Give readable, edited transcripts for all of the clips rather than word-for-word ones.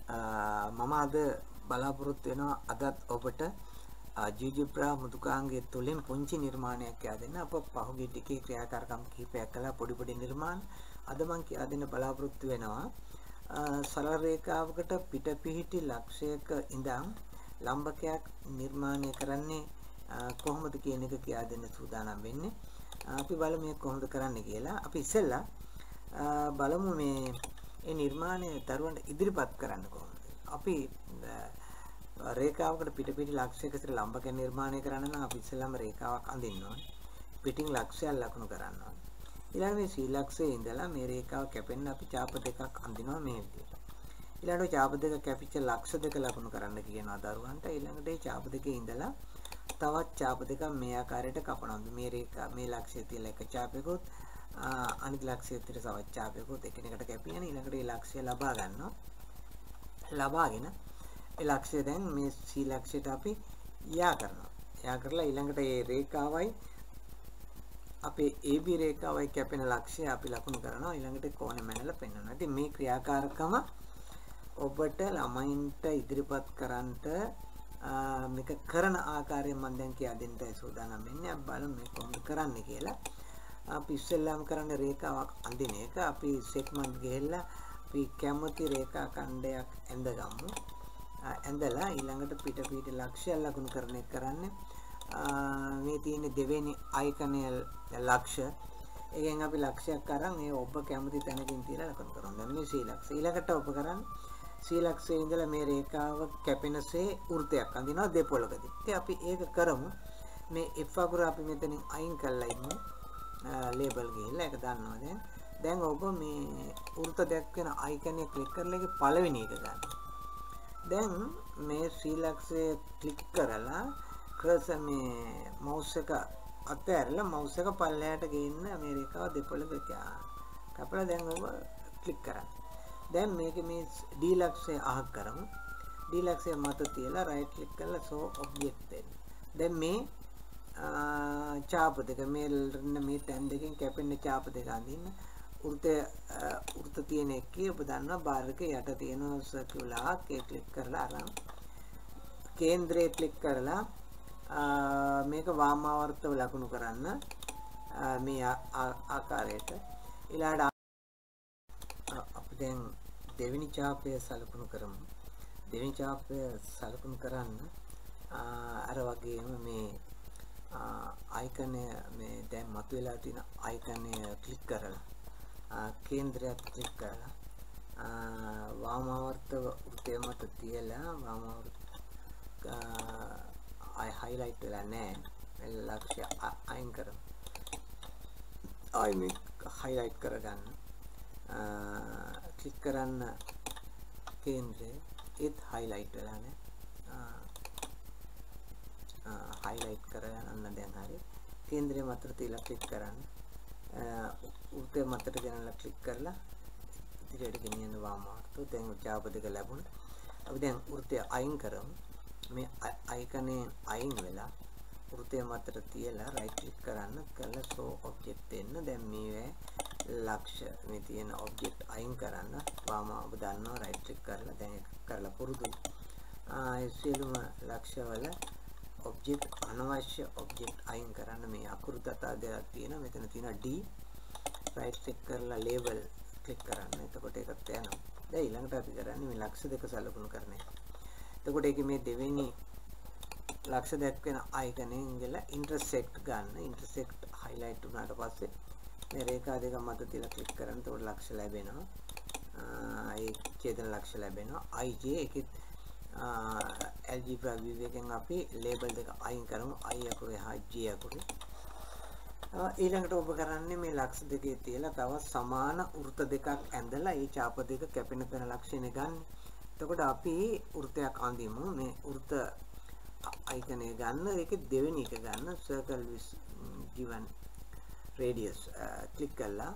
මම අද බලාපොරොත්තු වෙනවා අදත් ඔබට ජීජිබ්‍රා මුදුකාංගයේ තුලින් පුංචි නිර්මාණයක් කියා දෙන්න. අප පහුගිය ටිකේ ක්‍රියාකාරකම් කිහිපයක් කළා පොඩි නිර්මාණ. අද මම කියා දෙන්න බලාපොරොත්තු වෙනවා සරල රේඛාවකට පිට පිහිටි ලක්ෂයක ඉඳන් ලම්බකයක් නිර්මාණය කරන්නේ කොහොමද කියන එක කියා දෙන්න සූදානම් වෙන්නේ. අපි බලමු මේ කොහොමද කරන්නේ කියලා. අපි ඉස්සෙල්ලා බලමු මේ නිර්මාණය දරුවන්ට ඉදිරිපත් කරන්න කොහොමද. අපි රේඛාවකට පිට පිටි ලක්ෂයක සිට ලම්බක නිර්මාණය කරන්න නම් අපි ඉස්සෙල්ලාම රේඛාවක් අඳින්න ඕනේ. පිටින් ලක්ෂයක් ලකුණු කරන්න ඕනේ. ඊළඟ මේ සී ලක්ෂයේ ඉඳලා මේ රේඛාව කැපෙන්න අපි ඡාප දෙකක් අඳිනවා මේ විදිහට. ඊළඟට ඡාප දෙක කැපිච්ච ලක්ෂ දෙක ලකුණු කරන්න කියනවා දරුවන්ට. ඊළඟට මේ ඡාප දෙකේ ඉඳලා තවත් ඡාප දෙකක් මේ ආකාරයට කපනවා. මේ රේඛා මේ ලක්ෂයේ තියෙන එක ඡාපයකොත් අනිත් ලක්ෂයේ තියෙන තවත් ඡාපයකොත් එකිනෙකට කැපියන ඊළඟට මේ ලක්ෂය ලබා ගන්නවා. ලබාගෙන ඒ ලක්ෂය දැන් මේ සී ලක්ෂයට අපි යා කරනවා. යා කරලා ඊළඟට මේ රේඛාවයි අපේ AB රේඛාවයි කැපෙන ලක්ෂය අපි ලකුණු කරනවා. ඊළඟට කෝණය මැනලා පෙන්වනවා. ඉතින් මේ ක්‍රියාකාරකම ඔබට ළමයින්ට ඉදිරිපත් කරන්නට මේක කරන ආකාරයෙන් මම දැන් කියා දෙන්නයි සූදානම් වෙන්නේ. අපි බලමු මේ කොහොමද කරන්නේ කියලා. අපි ඉස්සෙල්ලාම කරන්නේ රේඛාවක් අඳින එක. අපි සෙග්මන්ට් ගෙහෙලා අපි කැමති රේඛා ඛණ්ඩයක් ඇඳගමු. ඇඳලා ඊළඟට පිට පිට ලක්ෂය ලකුණු කරන එක කරන්නේ. මේ තියෙන දෙවෙනි අයිකනය ලක්ෂ. ඒකෙන් අපි ලක්ෂයක් අරන් ඒ ඔබ කැමති තැනකින් තියලා ලකුණු කරනවා. දැන් මේ සී ලක්ෂය. ඊළඟට ඔබ කරන්නේ සී ලක්ෂයේ ඉඳලා මේ රේඛාව කැපෙනසේ වෘත්තයක් අඳිනවා දෙපොළකදී. ඉතින් අපි ඒක කරමු. මේ F අකුර අපි මෙතනින් අයින් කරලා ඉමු. ලේබල් ගිහලා ඒක දන්නවා දැන් ඔබ මේ වෘත්ත දැක්වෙන අයිකනේ ක්ලික් කරලා ඒකේ පළවෙනි එක ගන්න. දැන් මේ සී ලක්ෂයේ ක්ලික් කරලා කර්සර් මේ මවුස් එක අතහැරලා මවුස් එක පල්ලෙහාට ගේන්න මේ රේඛාව දෙපොළක කපලා දැන් ඔබ ක්ලික් කරන්න. දැන් මේකේ මේ D ලක්ෂය අහක් කරමු. D ලක්ෂය මත තියලා රයිට් ක්ලික් කරලා show object දෙන්න. දැන් මේ ඡාප දෙක මේ තැන් දෙකෙන් කැපෙන ඡාප දෙක අඳින්න. වෘත තියෙන එකේ ඔබ දන්නවා බාර් එක යට තියෙන සර්කියුලර් ඒ ක්ලික් කරලා අරන් කේන්ද්‍රයේ ක්ලික් කරලා මේක වාමාවර්තව ලකුණු කරන්න මේ ආකාරයට. ඊළඟට අපි දැන් දෙවෙනි ඡාපය සලකුණු කරමු. දෙවෙනි ඡාපය සලකුණු කරන්න අර වගේම මේ අයිකනය මේ දැන් මතුවලා තියෙන අයිකනය ක්ලික් කරලා කේන්ද්‍රයක් ක්ලික් කරලා වාමාවර්තව වෘත්තය මත තියලා වාමාවර්ත highlight වෙලා නැහැ. ලක්ෂ්‍ය අයින් කරමු. මේ highlight කරගන්න. ක්ලික් කරන්න කේන්ද්‍රය ඒත් highlight වෙලා නැහැ. highlight කරගන්න දැන් හරි. කේන්ද්‍රය මතට තියලා ක්ලික් කරන්න. වෘත්තය මතට ගෙනලා ක්ලික් කරලා ඉදිරියට ගෙනියන්න වාමාවර්තව. දැන් ඡාප දෙක ලැබුණා. අපි දැන් වෘත්තය අයින් කරමු. මේ අයිකනේ අයින් වෙලා වෘත්තය මතට තියලා රයිට් ක්ලික් කරන්න කරලා show object දෙන්න. දැන් මේ ලක්ෂ මේ තියෙන object අයින් කරන්න වාම ඔබ දන්නවා රයිට් ක්ලික් කරලා දැන් ඒක කරලා පුරුදුයි. සියලුම ලක්ෂවල object අනවශ්‍ය object අයින් කරන්න මේ අකුරු තතා දෙකක් තියෙනවා. මෙතන තියෙනවා D රයිට් ක්ලික් කරලා label ක්ලික් කරන්න. එතකොට ඒකත් යනවා. දැන් ඊළඟට අපි කරන්නේ මේ ලක්ෂ දෙක සලකුණු කරන එක. එතකොට ඒකේ මේ දෙවෙනි ලක්ෂ දැක්වෙන අයිකනේ ඉඳලා intersect ගන්න. intersect highlight වුණාට පස්සේ මේ රේඛා දෙක මත තියලා ක්ලික් කරන්න. එතකොට ලක්ෂ ලැබෙනවා. ඒ ඡේදන ලක්ෂ ලැබෙනවා. IJ එකේ algebra view එකෙන් අපි label දෙක අයින් කරමු. I අකුරේ හා J අකුරේ. ඊළඟට ඔබ කරන්නේ මේ ලක්ෂ දෙකේ තියලා තවත් සමාන වෘත්ත දෙකක් ඇඳලා ඒ ඡාප දෙක කැපෙන තැන ලක්ෂණය ගන්න. එතකොට අපි වෘත්තයක් අඳිමු. මේ වෘත්ත අයිකනේ ගන්න. ඒකේ දෙවෙනි එක ගන්න circle with given radius click කරලා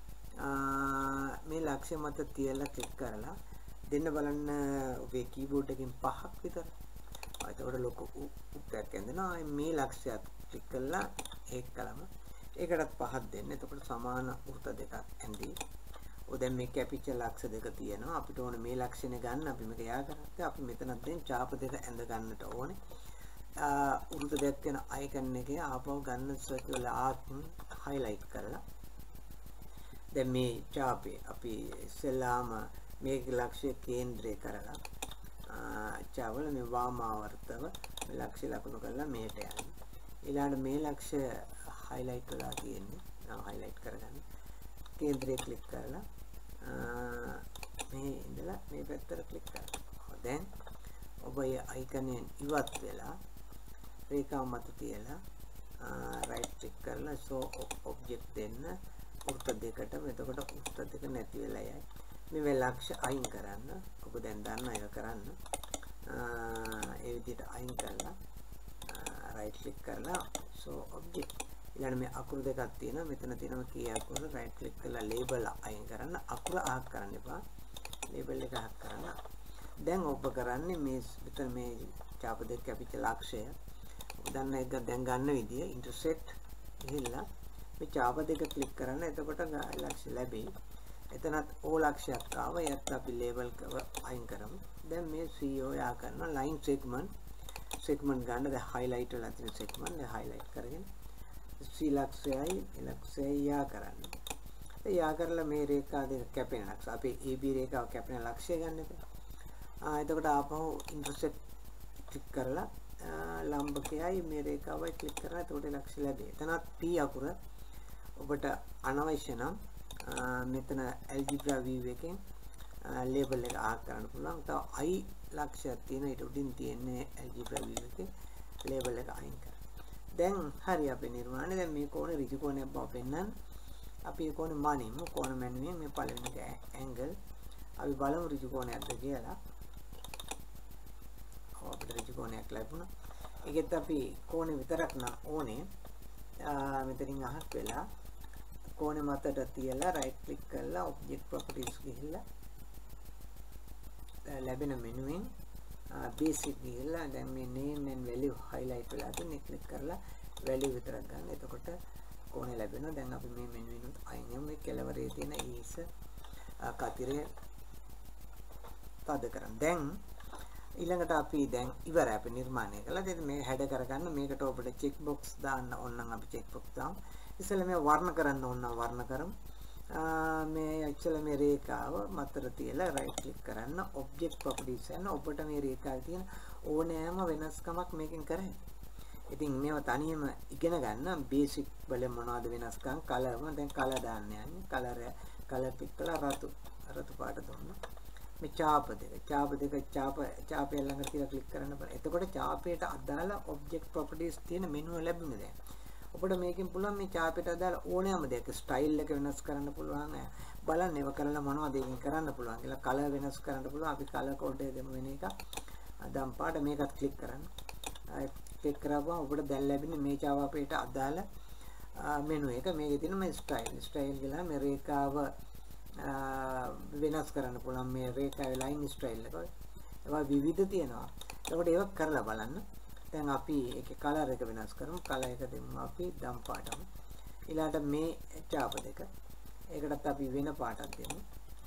මේ ලක්ෂ්‍ය මත තියලා ක්ලික් කරලා දෙන්න බලන්න ඔබේ කීබෝඩ් එකෙන් 5ක් විතර. එතකොට ලොකු උත්තරයක් එනවා. මේ ලක්ෂ්‍යයත් ක්ලික් කරලා ඒක කලම ඒකටත් 5ක් දෙන්න. එතකොට සමාන වෘත්ත දෙකක් ඇඳි. ඔය දැන් මේ කැපිච්ච ලක්ෂ දෙක තියෙනවා. අපිට ඕනේ මේ ලක්ෂණය ගන්න. අපි මේක යා කරද්දී අපි මෙතනත් දැන් ඡාප දෙක ඇඳ ගන්නට ඕනේ. උරුත දෙක වෙන අයිකන් එකේ ආපහු ගන්න සර්කියුලර් ආර්ක් highlight කරලා දැන් මේ ඡාපේ අපි ඉස්සෙල්ලාම මේක ලක්ෂ්‍ය කේන්ද්‍රය කරලා ඡාවල මේ වාමාවර්තව මේ ලක්ෂ්‍ය ලකුණු කරලා මේට යන්නේ. ඊළඟට මේ ලක්ෂ්‍ය highlight වෙලා තියෙන්නේ. highlight කරගන්න. කේන්ද්‍රය ක්ලික් කරලා මේ ඉඳලා මේ පැත්තට ක්ලික් කරනවා. දැන් ඔබ මේ අයිකනෙන් ඉවත් වෙලා රේඛාව මත තියලා right click කරලා show object දෙන්න වෘත්ත දෙකට. එතකොට වෘත්ත දෙක නැති වෙලා යයි. මේ ලක්ෂ අයින් කරන්න. ඔබ දැන් දන්න එක කරන්න. ඒ විදිහට අයින් කරලා right click කරලා show object. ඊළඟ මේ අකුරු දෙකක් තියෙනවා. මෙතන තියෙනවා key අකුරු. right click කරලා label අයින් කරන්න. අකුර අහක් කරන්න එපා. label එක අහක් කරන්න. දැන් ඔබ කරන්නේ මේ මෙතන මේ ඡාප දෙක කැපිච්ච ලක්ෂය දන්න එක දැන් ගන්න විදිය intersect ගිහිල්ලා මේ ඡාප දෙක ක්ලික් කරන්න. එතකොට ලක්ෂ්‍ය ලැබෙයි. එතනත් ඕ ලක්ෂයක් ආව. ඒත් අපි label අයින් කරමු. දැන් මේ CO යා කරනවා line segment ගන්න. දැන් highlight වෙලා තියෙන segment එක highlight කරගෙන C ලක්ෂයයි ලක්ෂයයි යා කරන්න. ඒ යා කරලා මේ රේඛා දෙක කැපෙන ලක්ෂ. අපි AB රේඛාව කැපෙන ලක්ෂය ගන්න එපා. එතකොට ආපහු intersect ක්ලික් කරලා ලම්බකයයි මේ රේඛාවයි ක්ලික් කරලා එතකොට ලක්ෂ්‍ය ලැබේ. එතනත් P අකුර ඔබට අනවශ්‍ය නම් මෙතන algebra view එකෙන් label එක ආක් කරන්න පුළුවන්. තව I ලක්ෂයක් තියෙන ඊට උඩින් තියෙන්නේ algebra view එකේ label එක අයින් කරන්න. දැන් හරි අපේ නිර්මාණය. දැන් මේ කෝණේ ඍජු කෝණයක් බව පෙන්වන්න. අපි මේ කෝණේ මනිමු. කෝණ මැනුවෙන් මේ පළවෙනි ඇන්ගල් අපි බලමු ඍජු කෝණයක්ද කියලා. අපිට ඍජු කෝණයක් ලැබුණා. ඒකෙත් අපි කෝණේ විතරක් නම් ඕනේ. මෙතනින් අහක් වෙලා කෝණේ මතට තියලා right click කරලා object properties ගිහිල්ලා ලැබෙන මෙනුවෙන් basic ගිහිල්ලා දැන් මේ name and value highlight වෙලා තියෙන click කරලා value විතරක් ගන්න. එතකොට කෝණේ ලැබෙනවා. දැන් අපි මේ මෙනුවෙන් අයින් යමු. මේ කෙළවරේ තියෙන ඊස කතිරේ තද කරන්. දැන් ඊළඟට අපි දැන් ඉවරයි අපි නිර්මාණය කළා. දැන් මේ හැඩ කරගන්න මේකට ඔබට check box දාන්න ඕන නම් අපි check box දාමු. ඉතින් මේ වර්ණ කරන්න ඕන නම් වර්ණ කරමු. මේ ඇක්චුअली මේ රේඛාව මතර තියලා right click කරන්න object properties යන ඔබට මේ රේඛාවේ තියෙන ඕනෑම වෙනස්කමක් මේකෙන් කරන්න. ඉතින් මේව තනියම ඉගෙන ගන්න basic වල මොනවද වෙනස්කම් color දැන් color දාන්න යන්නේ. color pick කරලා රතු පාට දුන්නා. මේ ඡාප දෙක ඡාපය ළඟට තියලා ක්ලික් කරන්න බෑ. එතකොට ඡාපයට අදාළ object properties තියෙන මෙනුව ලැබුණේ දැන්. ඔබට මේකෙන් පුළුවන් මේ ඡාපයට අදාළ ඕනෑම දෙයක් ස්ටයිල් එක වෙනස් කරන්න පුළුවන්. බලන්න ඒව කරලා මොනවද ඒකෙන් කරන්න පුළුවන් කියලා. කලර් වෙනස් කරන්න පුළුවන්. අපි කලර් කෝඩ් එක දෙමු වෙන එක. අදම් පාට මේකත් ක්ලික් කරන්න. ක්ලික් කරපුවම ඔබට දැන් ලැබෙන්නේ මේ ඡාපයට අදාළ මෙනු එක. මේකේ තියෙන මේ ස්ටයිල් කියලා මේ රේඛාව වෙනස් කරන්න පුළුවන්. මේ රේඛාවේ ලයින් ස්ටයිල් එක. ඒවා විවිධ තියෙනවා. ඒකට ඒක කරලා බලන්න. දැන් අපි ඒකේ කලර් එක වෙනස් කරමු. කලර් එක දෙමු අපි දම් පාටම. ඊළඟට මේ ඡාප දෙක. ඒකටත් අපි වෙන පාටක් දෙමු.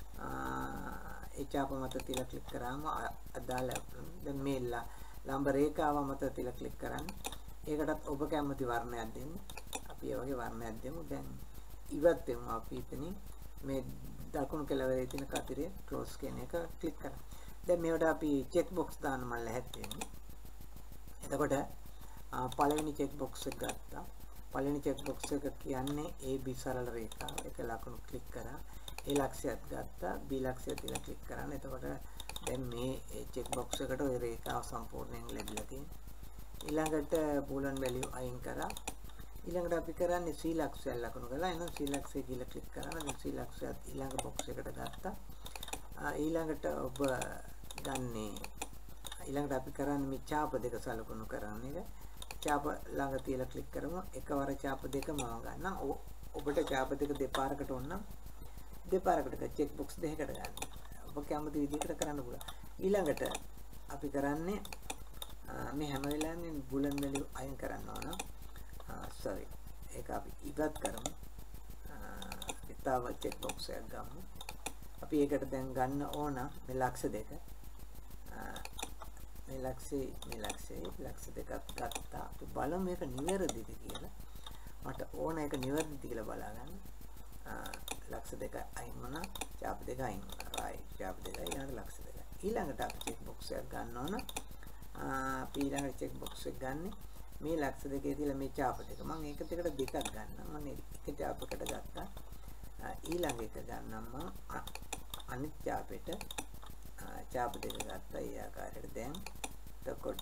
ඒ ඡාප මත තියලා ක්ලික් කරාම අදාළ දැන් මේ ලම්බ රේඛාව මත තියලා ක්ලික් කරන්න. ඒකටත් ඔබ කැමති වර්ණයක් දෙන්න. අපි ඒ වගේ වර්ණයක් දෙමු. දැන් ඉවත් වෙමු අපි එතනින් මේ දකුණු කෙළවරේ තියෙන කතිරේ close කියන එක ක්ලික් කරමු. දැන් මේවට අපි check box දාන්න මම ලැහැත් වෙන්නේ. එතකොට පළවෙනි check box එක ගත්තා. පළවෙනි check box එක කියන්නේ AB සරල රේඛාව. ඒක ලකුණු ක්ලික් කරා. A ලක්ෂයත් ගත්තා. B ලක්ෂය තියලා ක්ලික් කරන්න. එතකොට දැන් මේ check box එකට ওই රේඛාව සම්පූර්ණයෙන් ලැබිලා තියෙනවා. ඊළඟට boolean value අයින් කරා. ඊළඟට අපි කරන්නේ C ලක්ෂය ලකුණු කරලා එහෙනම් C ලක්ෂය කියලා ක්ලික් කරනවා. දැන් C ලක්ෂයත් ඊළඟ box එකට ගත්තා. ඊළඟට ඔබ ගන්නේ ඊළඟට අපි කරන්නේ මේ ඡාප දෙක සලකුණු කරන එක. ඡාප ළඟ තියලා ක්ලික් කරමු. එකවර ඡාප දෙක මම ගන්නම්. ඔබට ඡාප දෙක දෙපාරකට ඕන නම් දෙපාරකට check box දෙකකට ගන්න. ඔබ කැමති විදිහකට කරන්න පුළුවන්. ඊළඟට අපි කරන්නේ මේ හැම වෙලාවෙම boolean value අයින් කරන්න ඕන. ඒක අපි ඉවත් කරමු. තව check box එකක් ගමු. අපි ඒකට දැන් ගන්න ඕන මේ ලක්ෂ දෙක. මේ ලක්ෂ දෙකක් ගත්තා. අපි බලමු මේක නිවැරදිද කියලා. මට ඕන එක නිවැරදිද කියලා බලා ගන්න. ලක්ෂ දෙක අයින් වුණා. ඡාප දෙක අයින් වුණා. right. ඡාප දෙකයි ඊළඟ ලක්ෂ දෙකයි. ඊළඟට අපි චෙක් බොක්ස් එකක් ගන්න ඕන. අපි ඊළඟට චෙක් බොක්ස් එක ගන්න මේ ලක්ෂ දෙකේ තියලා මේ ඡාප දෙක. මම එක දෙකට දෙකක් ගන්නම්. මම එක ඡාපයකට ගත්තා. ඊළඟ එක ගන්නම් මම අනිත් ඡාපෙට ඡාප දෙක ගත්තා. ඒ ආකාරයට දැන් එතකොට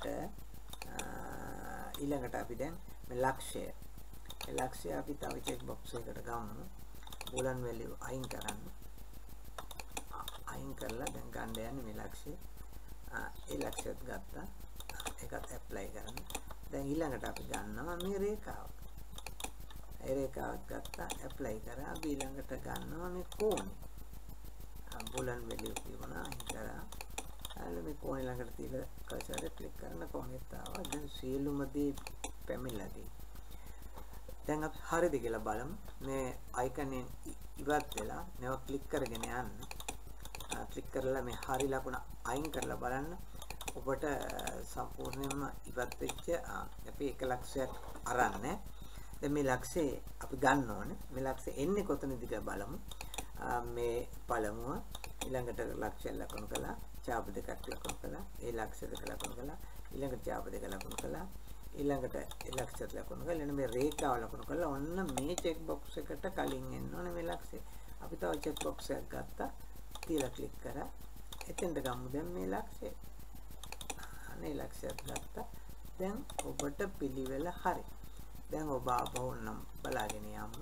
ඊළඟට අපි දැන් මේ ලක්ෂය අපි තව චෙක් බොක්ස් එකකට ගමු. බුලන් වැලියු අයින් කරන්න. අයින් කරලා දැන් ගන්න යන්නේ මේ ලක්ෂය. ඒ ලක්ෂයත් ගත්තා. ඒකත් ඇප්ලයි කරන්න. දැන් ඊළඟට අපි ගන්නවා මේ රේඛාව. ඒ රේඛාවත් ගත්තා ඇප්ලයි කරා. අපි ඊළඟට ගන්නවා මේ කෝණය. බුලන් වැලියු කියවනවා අයින් කරා. ඊළඟ මේ කෝණය ළඟට තියලා කර්සර් එක ක්ලික් කරන කෝණෙත් ආවා. දැන් සියලුම දේ පැමිණලාදී. දැන් අපි හරියද කියලා බලමු. මේ අයිකනෙන් ඉවත් වෙලා නැව ක්ලික් කරගෙන යන්න. ක්ලික් කරලා මේ හරි ලකුණ අයින් කරලා බලන්න. ඔබට සම්පූර්ණයෙන්ම ඉවත් වෙච්ච අපි 1 ලක්ෂයක් අරන්නේ. දැන් මේ ලක්ෂේ අපි ගන්න ඕනේ. මේ ලක්ෂේ එන්නේ කොතනද කියලා බලමු. මේ පළමුව ඊළඟට ලක්ෂය ලකුණු කළා. ඡාප දෙකක් ලකුණු කළා. ඒ ලක්ෂ දෙක ලකුණු කළා. ඊළඟට ඡාප දෙක ලකුණු කළා. ඊළඟට ලක්ෂයට ලකුණු කරලා එන්න මේ රේඛාව ලකුණු කරලා ඔන්න මේ චෙක් බොක්ස් එකට කලින් එන්න ඕනේ මේ ලක්ෂය. අපි තව චෙක් බොක්ස් එකක් ගත්තා. තියලා ක්ලික් කරා. එතෙන්ට ගමු දැන් මේ ලක්ෂය. අනේ ලක්ෂයක් ගත්තා. දැන් ඔබට පිළිවෙල හරි. දැන් ඔබ ආපහු නම් බලාගෙන යමු.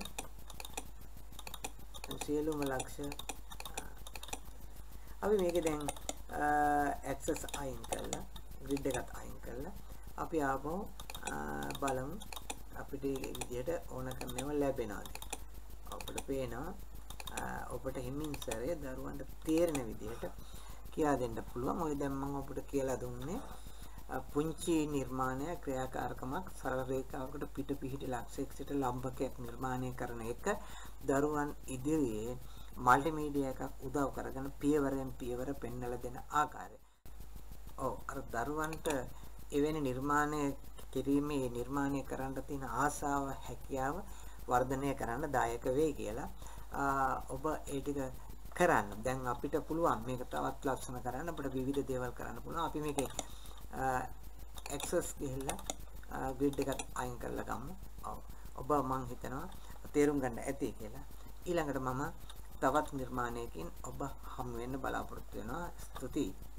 සියලුම ලක්ෂ අපි මේක දැන් access අයින් කරලා grid එකත් අයින් කරලා අපි ආපහු බලමු අපිට මේ විදිහට ඕනකම මේවා ලැබෙනවාද. අපිට පේනවා ඔබට හිමින් සැරේ දරුවන්ට තේරෙන විදිහට කියා දෙන්න පුළුවන්. ඔය දැන් මම ඔබට කියලා දුන්නේ පුංචි නිර්මාණය ක්‍රියාකාරකමක් සරල රේඛාවකට පිට පිහිටි ලක්ෂයක සිට ලම්බකයක් නිර්මාණය කරන එක දරුවන් ඉදිරියේ මල්ටිමීඩියා එකක් උදව් කරගෙන පියවරෙන් පියවර පෙන්වලා දෙන ආකාරය. ඔව් අර දරුවන්ට එවැනි නිර්මාණය කිරීමේ නිර්මාණය කරන්න තියෙන ආසාව හැකියාව වර්ධනය කරන්න දායක වෙයි කියලා ඔබ ඒ ටික කරන්න. දැන් අපිට පුළුවන් මේක තවත් ලක්ෂණ කරන්න. අපිට විවිධ දේවල් කරන්න පුළුවන්. අපි මේකේ access ගිහිල්ලා grid එකත් අයින් කරලා ගමු. ඔබ මං හිතනවා තේරුම් ගන්න ඇති කියලා. ඊළඟට මම තවත් නිර්මාණයකින් ඔබ හමු වෙන්න බලාපොරොත්තු වෙනවා. ස්තුතියි.